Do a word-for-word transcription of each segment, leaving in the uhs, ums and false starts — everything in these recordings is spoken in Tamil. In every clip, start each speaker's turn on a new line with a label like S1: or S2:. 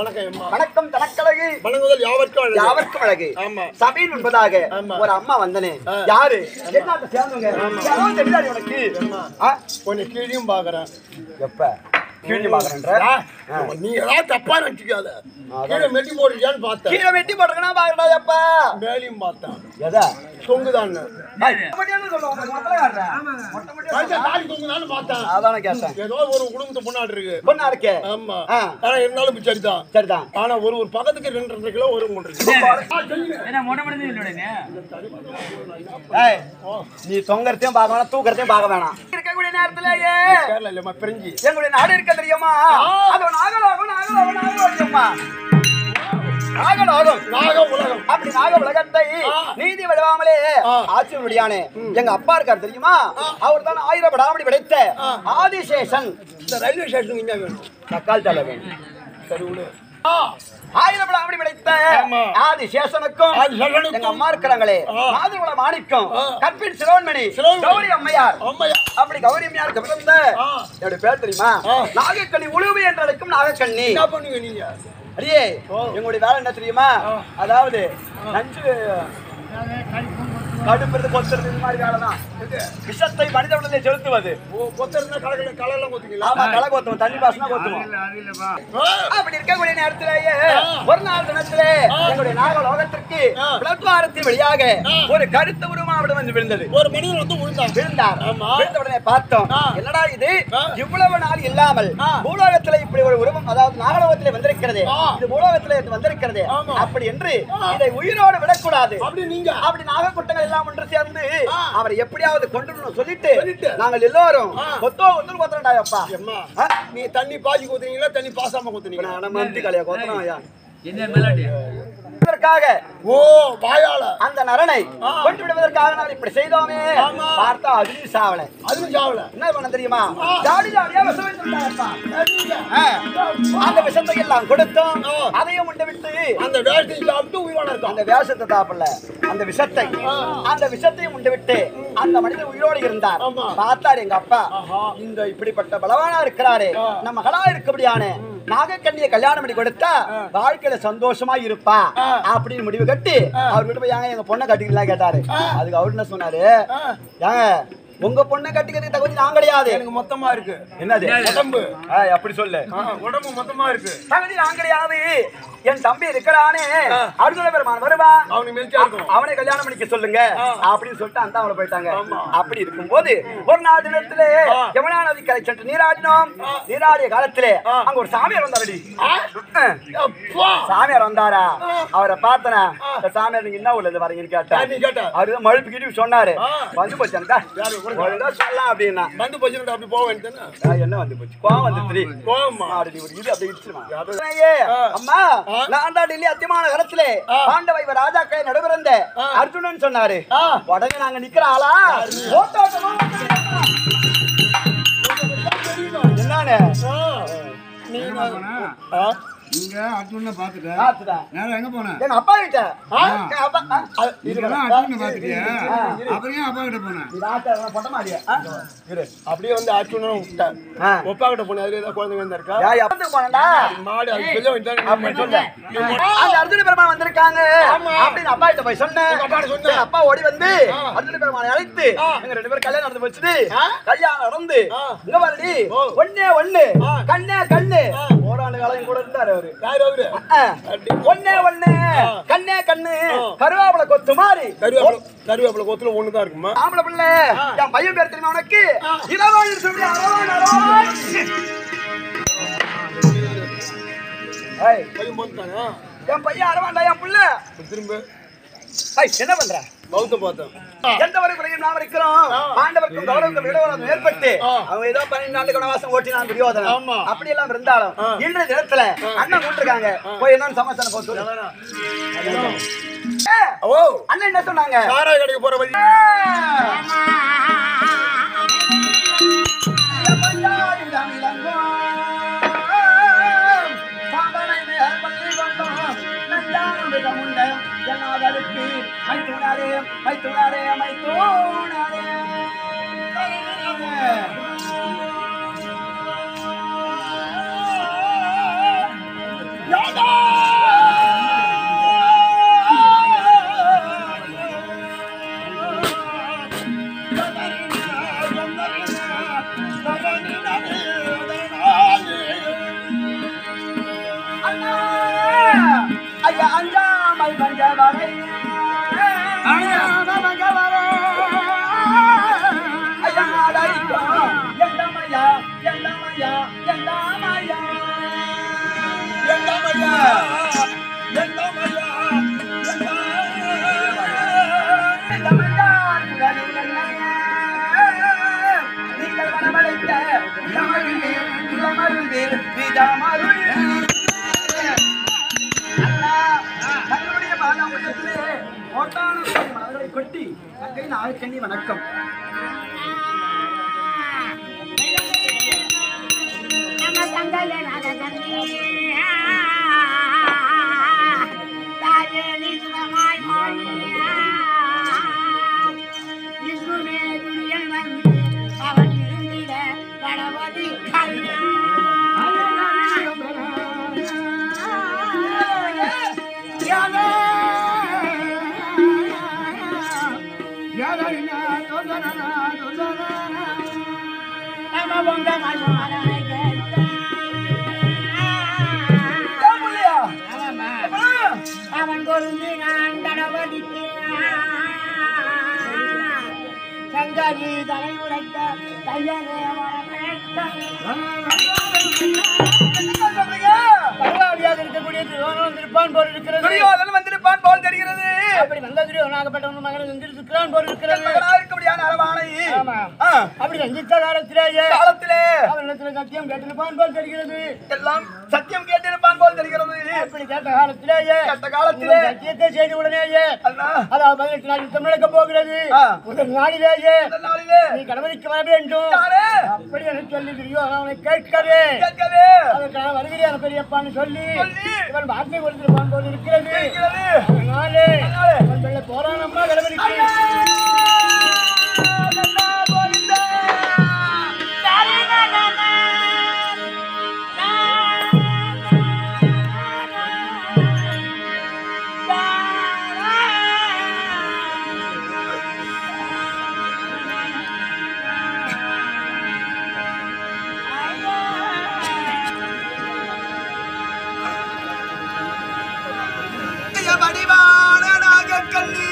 S1: வணக்கம் தனக்கழகு
S2: வணங்குதல் யாவர்க்கும் அழகு
S1: யாவர்க்கும் அழகு.
S2: ஆமா.
S1: சபையின் முன்பதாக ஒரு அம்மா வந்தனே. யாரு? என்ன சேர்ந்தவங்க? யாரும் தெரியாது உனக்கு?
S2: கொஞ்சம் கீழியும் பாக்குறேன்.
S1: எப்ப கீழே பாக்குறேன்ற
S2: நீ ஏதாவது தப்பா நினைச்சுக்காத. கீழே மெட்டி போட்டுருக்கியான்னு பார்த்தேன்.
S1: கீழே வெட்டி போட்டுருக்கா பாக்குறா எப்ப
S2: மேலையும் பார்த்தேன்.
S1: எதா
S2: தொங்குதான்
S1: அதான கேட்டேன்.
S2: ஏதோ ஒரு குடும்பத்து பொண்ணாடு இருக்கு.
S1: பொண்ணா இருக்கே.
S2: ஆமா. ஆனா இருந்தாலும் சரிதான்
S1: சரிதான்.
S2: ஆனா ஒரு ஒரு பக்கத்துக்கு ரெண்டு ரெண்டு கிலோ வரும் கொண்டு
S1: நீ தொங்கறதையும் பார்க்க வேணாம், தூக்கறதையும் பார்க்க வேணாம். இருக்கக்கூடிய நேரத்திலேயே
S2: பிரிஞ்சு
S1: எங்களுடைய நாடு இருக்க தெரியுமா? அது நாகலோகம் நாகலோகம் நாகலோகம்மா நாகலோகம்
S2: நாக உலகம்.
S1: அப்படி நாக உலகத்தை நீதி விடாமலே ஆட்சி முடியானே எங்க அப்பா இருக்காரு தெரியுமா? அவர் தான் ஆயிரம் படாமடி விடைத்த ஆதிசேஷன்.
S2: இந்த ரயில்வே ஸ்டேஷனுக்கு இங்க வேணும்.
S1: தக்கால் தலை வேணும்.
S2: சரி விடு.
S1: ஆயிரம் படாமடி விடைத்த ஆதிசேஷனுக்கும் எங்க அம்மா இருக்கிறாங்களே மாதுளை மாணிக்கம் கற்பின் சிரோன்மணி கௌரி அம்மையார். அப்படி கௌரி அம்மையாருக்கு பிறந்த என்னுடைய பேர் தெரியுமா? நாகக்கண்ணி உழுவு என்று அழைக்கும் நாகக்கண்ணி.
S2: என்ன பண்ணுவீங்க நீங்க?
S1: அடியே எங்களுடைய வேலை என்ன தெரியுமா? அதாவது நஞ்சு கடுப்புறது கொத்துறது இந்த மாதிரி வேலை தான். விஷத்தை மனித உடலை செலுத்துவது. ஆமா, களை கொத்துவோம், தண்ணி பாசனா கொத்துவோம். அப்படி இருக்கக்கூடிய நேரத்திலேயே ஒரு நாள் தினத்திலே எங்களுடைய நாகலோகத்திற்கு பிளத்வாரத்தின் வழியாக ஒரு கருத்த உருமாவிடம் வந்து விழுந்தது.
S2: ஒரு மனிதன் வந்து விழுந்தார்.
S1: விழுந்தார். விழுந்த உடனே பார்த்தோம், என்னடா இது இவ்வளவு நாள் இல்லாமல் பூலோகத்திலே இப்படி ஒரு உருவம், அதாவது நாகலோகத்திலே வந்திருக்கிறது, இது பூலோகத்திலே வந்திருக்கிறது. அப்படி என்று இதை உயிரோடு விடக்கூடாது.
S2: அப்படி நீங்க
S1: அப்படி நாகக்கூட்டங்கள் எல்லாம் ஒன்று சேர்ந்து அவரை எப்படியாவது கொண்டு சொல்லிட்டு நாங்கள் எல்லாரும் கொத்தோ கொத்து கொத்துறா.
S2: நீ தண்ணி பாய்ச்சி கொத்துறீங்களா தண்ணி பாசாம கொத்துறீங்களா?
S1: நம்ம மந்தி கலையா கொத்தணும் ஐயா.
S3: என்ன மேலாடி
S2: ஓ வாயால
S1: அந்த நரனை கொண்டு விடுவதற்காக நான் இப்படி செய்தோமே. பார்த்தா அதுவும் சாவல.
S2: அதுவும் சாவல.
S1: என்ன பண்ண தெரியுமா? ஜாடி ஜாடியா விஷம் வைத்திருந்தாப்பா. அந்த விஷத்தை எல்லாம் கொடுத்தோம், அதையும் உண்டு விட்டு
S2: அந்த வேஷத்தை சாப்பிட்டு உயிரோட இருக்கும்.
S1: அந்த வேஷத்தை சாப்பிடல, அந்த விஷத்தை அந்த விஷத்தையும் உண்டு விட்டு அந்த மனிதன் உயிரோடு இருந்தார். பார்த்தாரு எங்க அப்பா, இந்த இப்படிப்பட்ட பலவானா இருக்கிறாரு, நம்ம மகளா இருக்கபடியான நாகக்கண்ணியை கல்யாணம் பண்ணி கொடுத்தா வாழ்க்கையில சந்தோஷமா இருப்பா அப்படின்னு முடிவு கட்டி அவர் வீட்டு போய் எங்க பொண்ணை கட்டிக்கலாம் கேட்டாரு. அதுக்கு அவர் என்ன சொன்னாரு? ஏங்க உங்க பொண்ணை கட்டிக்கிறதுக்கு தகுதி நான் கிடையாது,
S2: எனக்கு மொத்தமா இருக்கு.
S1: என்னது
S2: உடம்பு?
S1: அப்படி சொல்லு.
S2: உடம்பு மொத்தமா இருக்கு,
S1: தகுதி நான் கிடையாது. என் தம்பி இருக்கிறானே அர்ஜுன பெருமான் வருவான்,
S2: அவனுக்கு மெல்லியா இருக்கும்,
S1: அவனை கல்யாணம் பண்ணிக்க சொல்லுங்க அப்படின்னு சொல்லிட்டு அந்த அவளை போயிட்டாங்க. அப்படி இருக்கும்போது ஒரு நாள் தினத்திலே யமுனா நதி கரை சென்று நீராடினோம். நீராடிய காலத்திலே அங்க ஒரு சாமியார் வந்தாரடி. சாமியார் வந்தாரா? அவரை பார்த்தனா, சாமியார் நீங்க என்ன ஊர்ல இருந்து வரீங்கன்னு கேட்டா, அவரு மழுப்பு கிட்டி சொன்னாரு. வந்து போச்சு சொல்லலாம் அப்படின்னா
S2: வந்து போச்சு. அப்படி போக வேண்டியது
S1: என்ன வந்து போச்சு? கோவம் வந்து
S2: கோவமா
S1: இது அப்படி அம்மா நான் தான் டெல்லி அத்தியமான காலத்திலே பாண்டவை ராஜாக்களை நடுபிறந்த அர்ஜுனன் சொன்னாரு. உடனே நாங்க நிக்கிற ஆளா என்னன்னு
S4: நீங்க அர்ஜுன பாத்துட்டேன். நேரா எங்க போன?
S1: எங்க அப்பா கிட்ட.
S4: இதெல்லாம் அர்ஜுன பாத்துட்டியா? அப்புறம் ஏன் அப்பா கிட்ட போன?
S1: நீ ராத்தா பொட்ட மாடியா?
S2: இரு அப்படியே வந்து அர்ஜுனன் விட்டார். அப்பா கிட்ட போன அதுல ஏதாவது குழந்தைங்க வந்தா இருக்கா?
S1: ஏய் அப்பத்துக்கு போனடா.
S2: மாடு அது சொல்ல வேண்டாம்
S1: அப்படி சொல்ல. அந்த அர்ஜுன பெருமான் வந்திருக்காங்க அப்படி அப்பா கிட்ட போய் சொன்னேன். அப்பா சொன்னேன். அப்பா ஓடி வந்து அர்ஜுன பெருமானை அழைத்து எங்க ரெண்டு பேரும் கல்யாணம் நடந்து போச்சு. கல்யாணம் நடந்து இங்க பாருடி ஒண்ணே ஒண்ணு கண்ணே கண்ணு ஓராண்டு காலம் கூட இருந்தாரு. ஒன்னே ஒண்ணு கண்ணே கண்ணு கருவேப்பிலை கொத்து மாதிரி.
S2: கருவேப்பிலை கொத்துல ஒண்ணுதான் இருக்குமா?
S1: ஆம்பளை பிள்ளை. என் பையன் பேர் தெரியுமா உனக்கு? இரவாணி சொல்லி அரவான் அரவான். என் பையன் அரவான்டா என் பிள்ளை.
S2: திரும்ப
S1: என்ன பண்ற?
S2: பௌத்த பார்த்தோம்.
S1: எந்த ஒரு குறையும் நாம் இருக்கிறோம். பாண்டவருக்கும் கௌரவருக்கும் விடவரம் ஏற்பட்டு அவங்க ஏதோ பன்னெண்டு நாள் குணவாசம் ஓட்டினான் துரியோதனன். அப்படி எல்லாம் இருந்தாலும் இன்றைய தினத்துல அண்ணன் கூட்டிருக்காங்க. போய் என்னன்னு சமாச்சாரம் போட்டு அண்ணன் என்ன சொன்னாங்க?
S2: சாராய கடைக்கு போற வழி
S1: மைத்துனாரே மைத்துனாரே மைத்துனாரே
S2: யாரா
S1: ஐயா அஞ்சாமல் வந்தவரை
S4: அஞ்சாமல் வந்தவரை
S1: ஐயா அழைக்கும் எந்தமையா எந்தமையா எந்தமையா
S2: எந்தமையா எந்தமையா
S1: எந்தமையா நீங்கள் வரவழைத்த இளமருந்தே இளமருந்தே நிஜமருந்தே தங்களுடைய பாதாமுகத்திலே ஓட்டான மலர்களை கொட்டி தங்கை நாகக்கண்ணி வணக்கம்.
S3: நம்ம தங்கைய நாகக்கண்ணி தாயே நிசுமாய் மொழியா நிசுமே துரியன் அவன் இருந்திட கணபதி கல்யா அவன் பொருந்தி நான் கணபதிக்கு சங்கரி தலை உரைத்த கையனே இருக்கக்கூடிய திருப்பான் போல் இருக்கிறது.
S1: துரியோதனன் வந்திருப்பான் போல் தெரிகிறது.
S3: அப்படி வந்த துரியோதனாகப்பட்டவன் மகன் செஞ்சிருக்கிறான் போல் இருக்கிறது.
S1: இருக்கபடியான அரவானை
S3: அப்படி செஞ்சித்த காலத்திலேயே
S1: காலத்திலே
S3: அவனிடத்தில் சத்தியம் கேட்டிருப்பான் போல் தெரிகிறது.
S1: எல்லாம் சத்தியம் கேட்டிருப்பான் போல் தெரிகிறது.
S3: அப்படி கேட்ட காலத்திலேயே
S1: கேட்ட காலத்திலே
S3: சத்தியத்தை செய்த உடனேயே
S1: அண்ணா
S3: அதாவது பதினெட்டு நாள் யுத்தம் நடக்க போகிறது. முதல் நாளிலேயே
S1: முதல் நாளிலே
S3: நீ கணவனுக்கு வர வேண்டும்
S1: யாரு?
S3: அப்படி என சொல்லி துரியோதனனை கேட்கவே
S1: கேட்கவே
S3: அதற்கான வருகிறேன் பெரியப்பான்னு சொல்லி
S1: சொல்லி
S3: இவன் வார்த்தை கொடுத்திருப்பான் போல் இருக்கிறது.
S1: இருக்கிறது.
S3: அதனாலே அவன் வெள்ள போறானம்மா கணவனுக்கு
S1: வடிவான நாகக்கண்ணி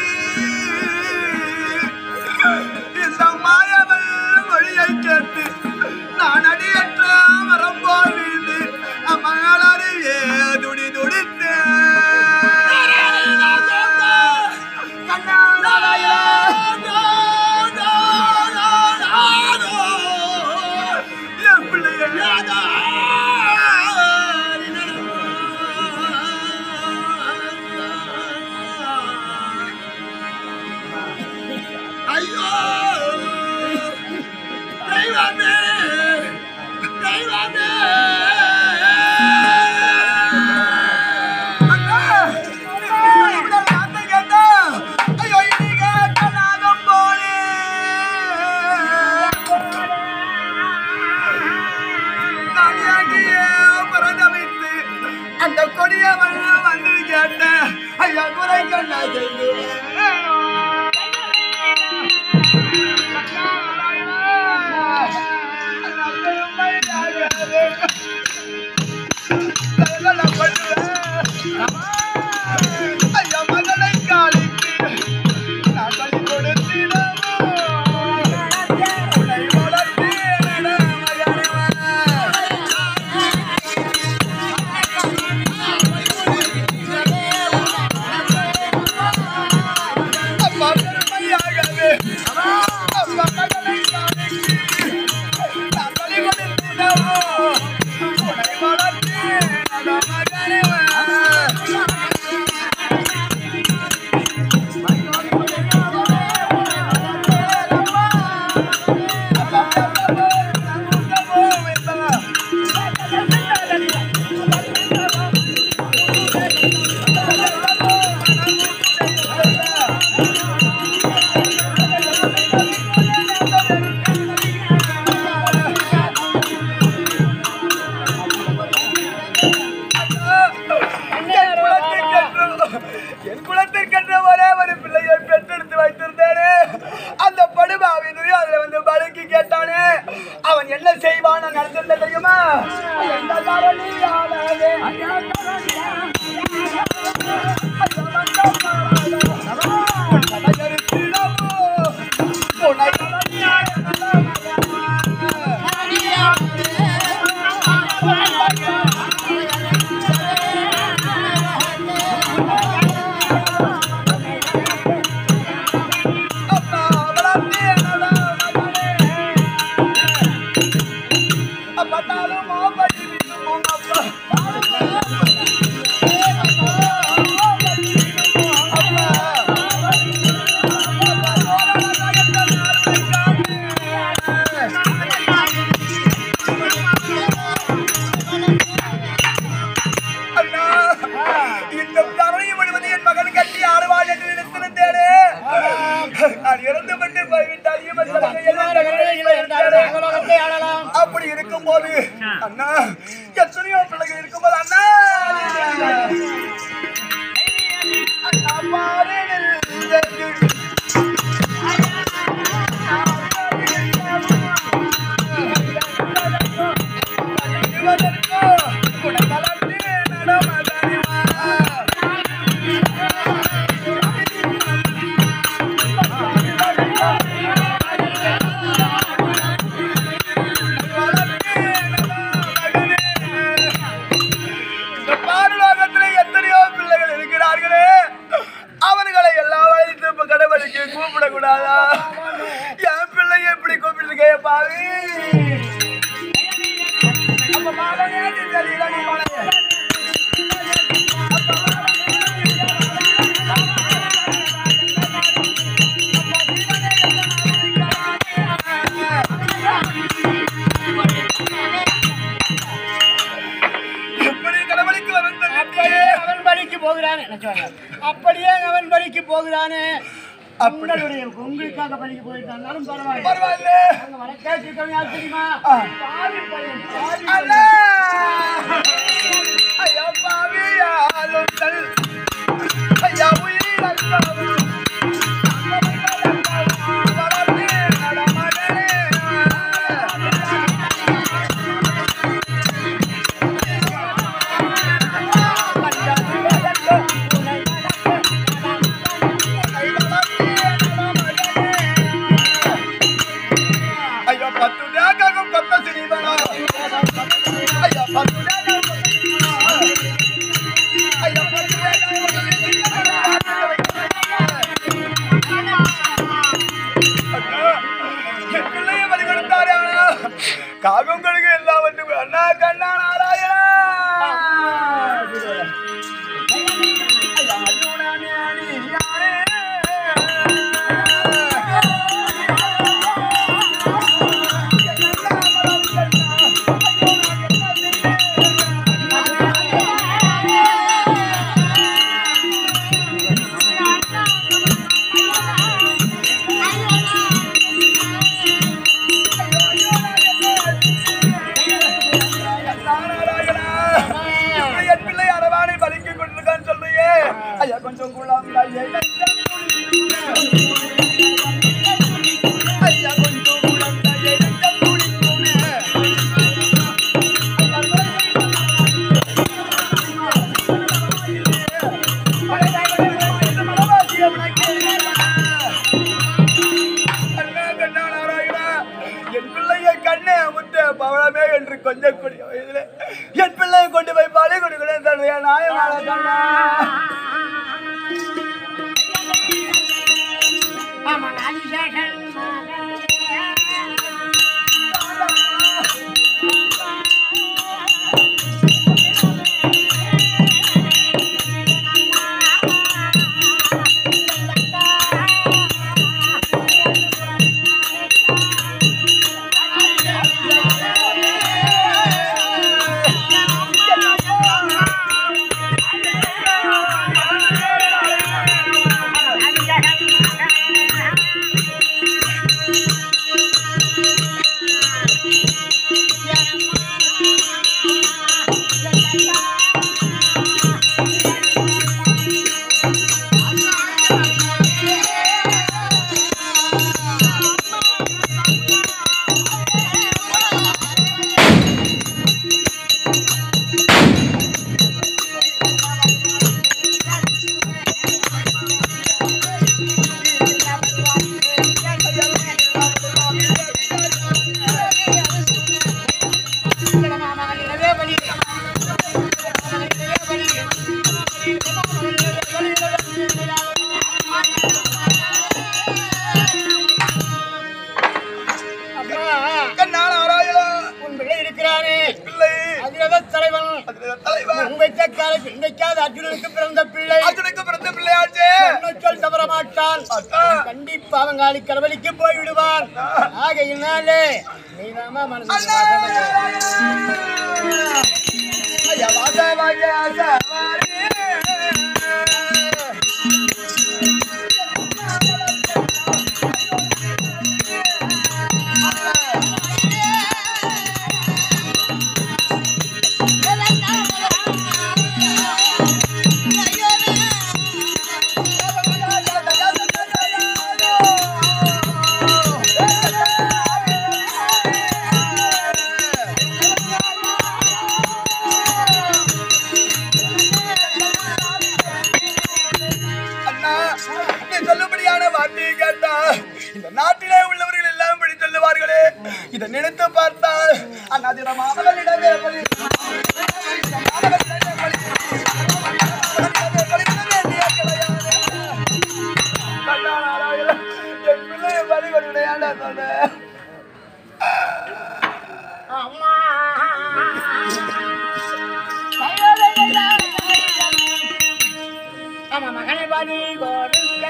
S1: இந்த மாயவன் மொழியை கேட்டு நான் அடியற்ற மரம் போல் வீழ்ந்து அம்மகளியே துடி துடித்தேன். என் பிள்ளைய ஐயோ தெய்வமே தெய்வமே அண்ணா இந்த வார்த்தை கேட்டா ஐயோ நீங்க கண்ணாகம் போலே நானியாகியே பரதவித்து அந்த கொடியவன் வந்து கேட்ட ஐயா குறை கண்ணா செய்து ஐயா மகளை காலிக்கு நான் பலி கொடுத்திடவோ உன்னை வளர்த்தேன் அப்பா பெருமையாகவே அப்பா மகளை காலிக்கு நான் பலி கொடுத்திடவோ உன்னை வளர்த்தேன் மகனே
S3: போகிறானே அப்படியே அவன் பலிக்கு போகிறானே உங்களுடைய உங்களுக்காக பலிக்கு போயிட்டாலும் பரவாயில்லை
S1: பரவாயில்ல
S3: அங்க வழக்காட்சி இருக்கவன் யார் தெரியுமா பாவி பையன் பாவி
S1: அல்லா ஐயா பாவியாலுங்கள் ஐயா உயிரக்காவும் காகங்களுக்கு எல்லாம் வந்து அண்ணா கண்ணா நாராயணா கொஞ்சம் குளம் ஐயா கொஞ்சம் குளம் என் பிள்ளைய கண்ணே முத்த பவளமே என்று கொஞ்சம் கூடிய வயதில் என் பிள்ளையை கொண்டு போய் பாடி கொடுக்கிறேன் தன்னுடைய நாயமான கண்ணா கண்டிப்பா அவங்காளி கடவுளுக்கு போய் விடுவான் ஆகையினாலே நீதாமா மனசு நாட்டிலே உள்ளவர்கள் எல்லாம் படி சொல்லுவார்களே இதை நினைத்து பார்த்தால் அண்ணாதிர மாமகளிடமே என் பிள்ளைய பறி கொடுக்கையாண்டா சொன்ன
S3: ஆமா மகனை பாடி கொடுக்க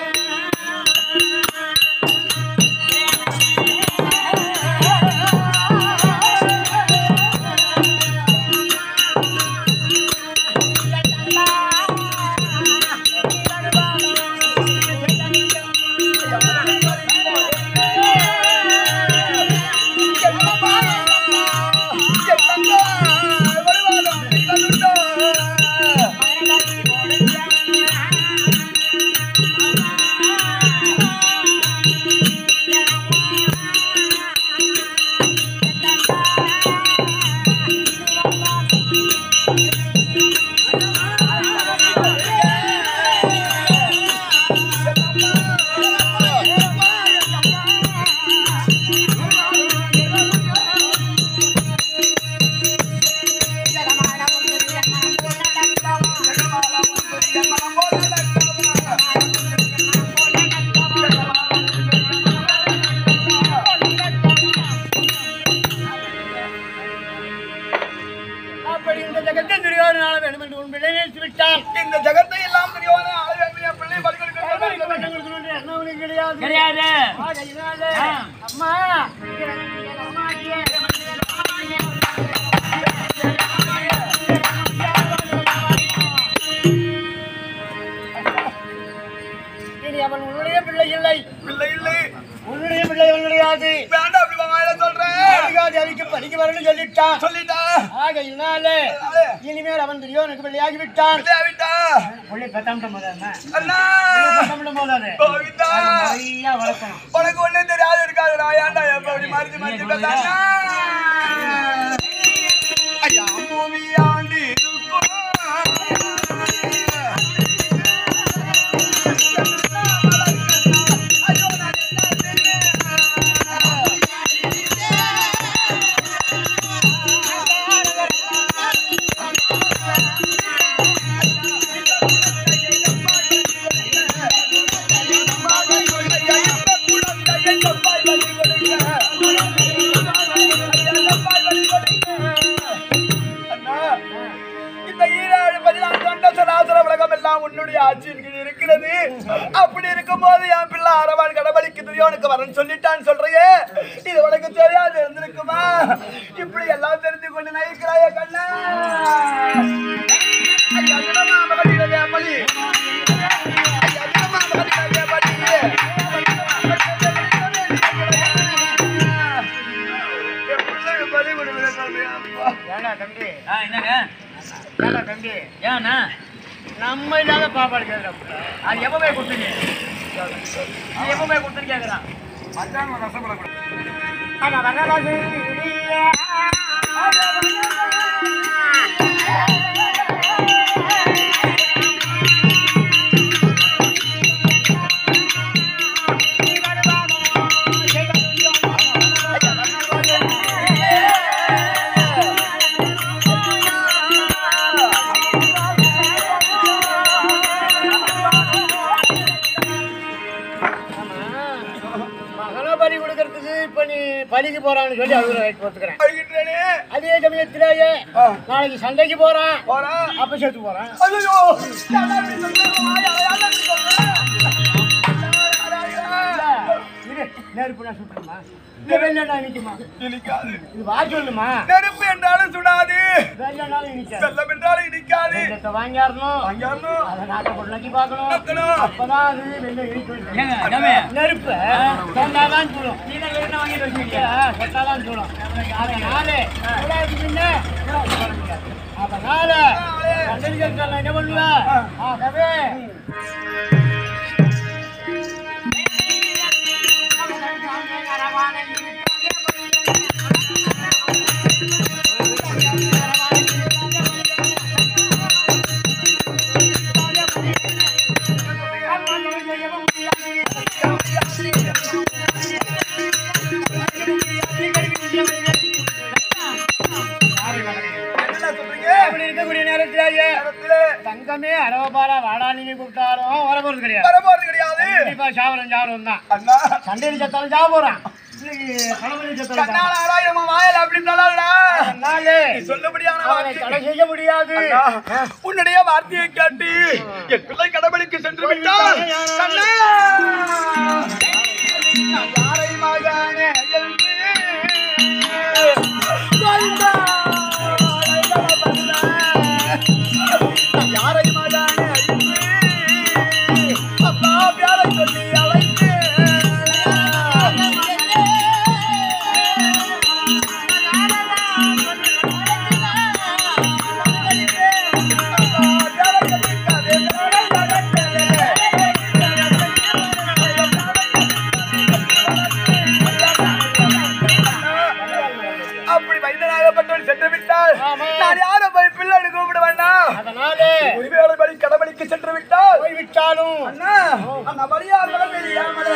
S3: கூடாது.
S1: வேண்டாம் அப்படி வாயில சொல்றேன்.
S3: ஆதிகாதி அவிக்கு பலிக்கு வரணும்னு சொல்லிட்டான்.
S1: சொல்லிட்டான்.
S3: ஆகையினால இனிமேல் அவன் துரியோனுக்கு பிள்ளையாகி விட்டான். பிள்ளை பெத்தாமட்டும் போது
S1: அண்ணா
S3: பெத்தாமட்டும் போதாது
S1: கோவிந்தா
S3: நிறையா வளர்க்கணும்.
S1: உனக்கு ஒண்ணும் தெரியாது இருக்காதுடா. ஏன்டா எப்படி மறுத்து மறுத்து பெத்தானா? ஐயா பூமி ஆண்டி இருக்கும். உன்னுடைய ஆட்சியின் கீழ் இருக்கிறது. அப்படி இருக்கும் போது என் பிள்ளை அரவான் கடவுளுக்கு துரியோனுக்கு வரன்னு சொல்லிட்டான்னு சொல்றியே, இது உனக்கு தெரியாது இருந்திருக்குமா? இப்படி எல்லாம் தெரிந்து கொண்டு நயிக்கிறாய கண்ணா.
S3: நம்ம இல்லாத பாப்பாடு கேட்கறோம். அது எப்பவுமே கொடுத்துருங்க. அது எப்பவுமே கொடுத்துன்னு கேட்கறான். ஆமா வரலாறு பலிக்கு போறான்னு சொல்லி அவங்க ஒத்துக்கிறேன். அதே சமயத்திலேயே நாளைக்கு சண்டைக்கு போறான், அப்ப சேர்த்து போறான். நெருப்பு நான் சுட்டுமா? வெள்ளா நிக்குமா? இது வா சொல்லுமா?
S1: நெருப்பு என்றாலும் சுடாது,
S3: வெள்ளாலும் இனிக்காது,
S1: வெள்ளம் என்றாலும் இனிக்காது.
S3: வாங்கியாரணும் வாங்கியாரணும் அதை நாட்டை போட்டு நக்கி பார்க்கணும். அப்பதான் அது வெள்ளம் இனிக்கும். நெருப்பு சொன்னாதான் சொல்லும். நீங்க என்ன வாங்கிட்டு வச்சுக்கிட்டியா? சொன்னாதான் சொல்லும். அதனால பின்ன அதனால கண்டறிஞர்கள் என்ன பண்ணுவ? ஆகவே தங்கமே அளவபாரா வாடா நீங்க கூப்பிட்டாலும் வர போறது கிடையாது.
S1: வர போறது கிடையாது.
S3: கண்டிப்பா சாவரம் சாவரம் தான்.
S1: அண்ணா
S3: சண்டையில சத்தாலும் சாவ போறான். செய்ய முடியாது.
S1: உன்னுடைய வார்த்தையை கேட்டு என் பிள்ளை கடவுளுக்கு சென்று விட்டால் யாரை மகனே யாரை மகனே அப்பா யாரை சொல்லி அழைத்து அப்படி வைத்தனாகப்பட்டவன் சென்று விட்டால் நான் யாரை போய் பிள்ளை கூப்பிட வேண்டாம்.
S3: அதனாலே
S1: ஒருவேளை படி கடவுளுக்கு சென்று விட்டால்
S3: போய் விட்டாலும்
S1: அண்ணா அந்த வழியாக தெரியாமலே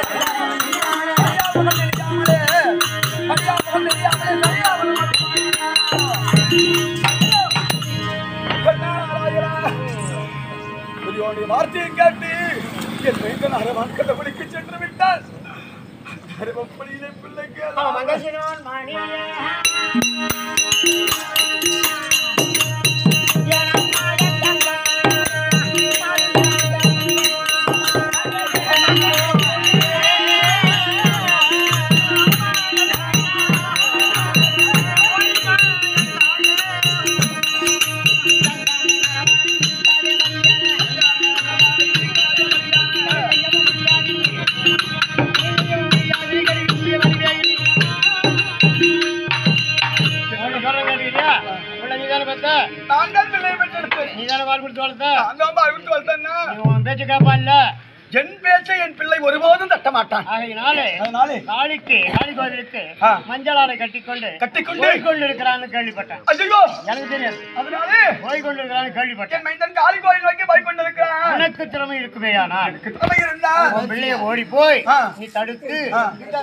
S1: வார்த்தையை கேட்டு என் வேங்கன் அரவான் கடவுளுக்கு சென்று விட்டால் அரவப்படியிலே பிள்ளைக்கு
S3: Thank you. பால் கொடுத்து வளர்த்த
S1: அங்க பால் கொடுத்து வளர்த்தேன்னா
S3: நீ உன் பேச்சு கேட்பான்ல
S1: என் பேச்சை என் பிள்ளை ஒருபோதும் தட்ட மாட்டான்.
S3: ஆகையினாலே
S1: அதனாலே
S3: காளிக்கு காளி கோவிலுக்கு
S1: ஆ.
S3: மஞ்சளாடை கட்டிக்கொண்டு
S1: கட்டிக்கொண்டு
S3: போய் கொண்டு இருக்கிறான்னு கேள்விப்பட்டேன்.
S1: ஐயோ
S3: எனக்கு தெரியாது.
S1: அதனாலே
S3: போய் கொண்டு இருக்கிறான்னு கேள்விப்பட்டேன்.
S1: என் மைந்தன் காளி கோயில் நோக்கி போய் கொண்டிருக்கிறான்.
S3: உனக்கு திறமை இருக்குமேயானால்
S1: திறமை இருந்தா
S3: உன் பிள்ளைய ஓடி போய்
S1: ஆ.
S3: நீ தடுத்து
S1: ஆ.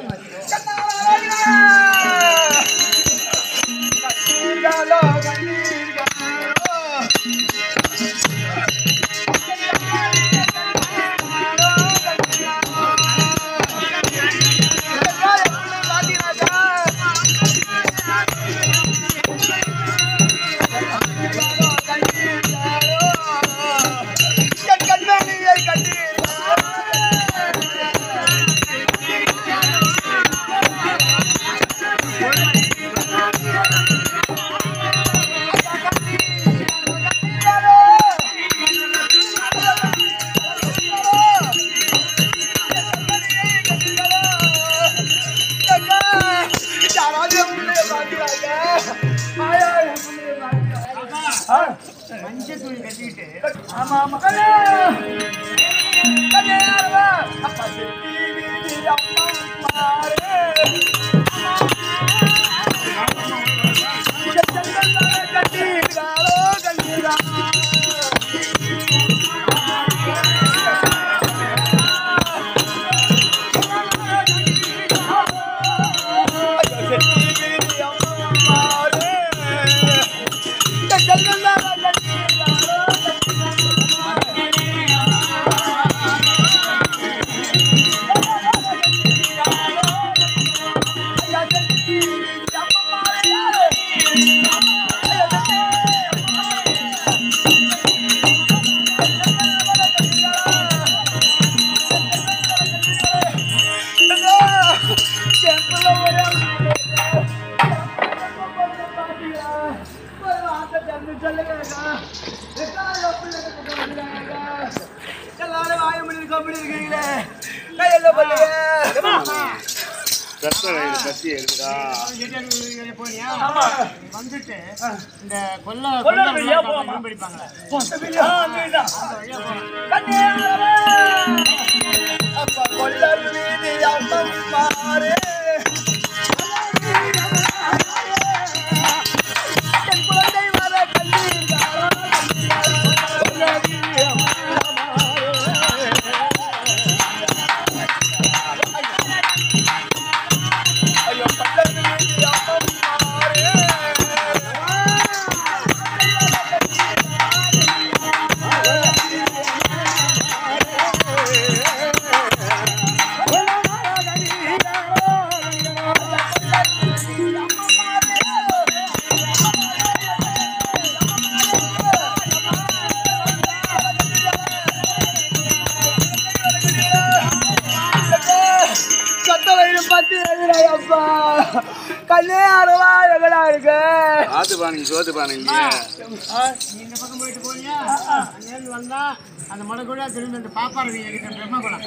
S3: மஞ்சள் துணி கட்டிக்கிட்டு
S1: ஆமா ஆமா
S3: வந்துட்டு இந்த கொல்ல கொல்ல படிப்பாங்களே இந்த பக்கம் போயிட்டு போனியா அங்கேருந்து வந்தா அந்த மலைக்குள்ள திரும்பி அந்த பாப்பாரவி இருக்கிற பிரம்மகுளம்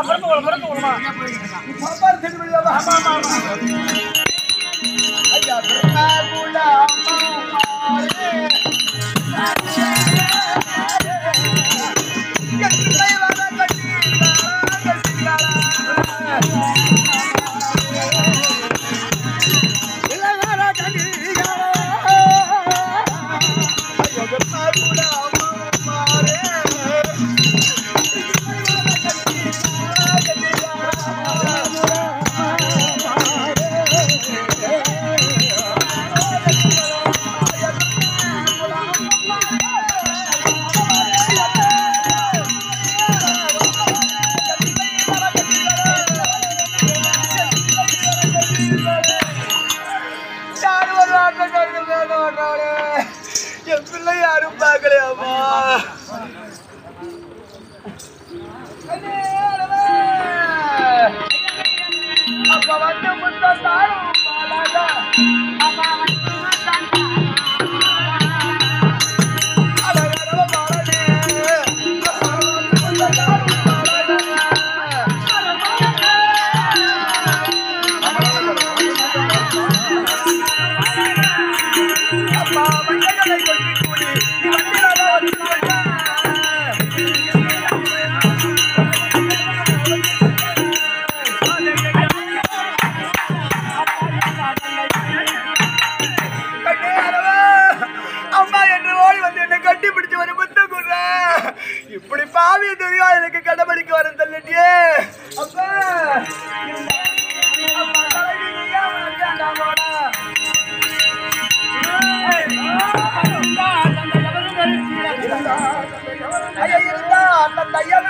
S3: என் பிள்ளை யாரும் பார்க்கலையாமா அப்ப வந்து முத்தாரும் அப்பா
S1: பாவி துரியோதனுக்கு கடமடிக்க வர தள்ளிட்டியே அப்பா ஐயா இருந்தா அந்த ஐயா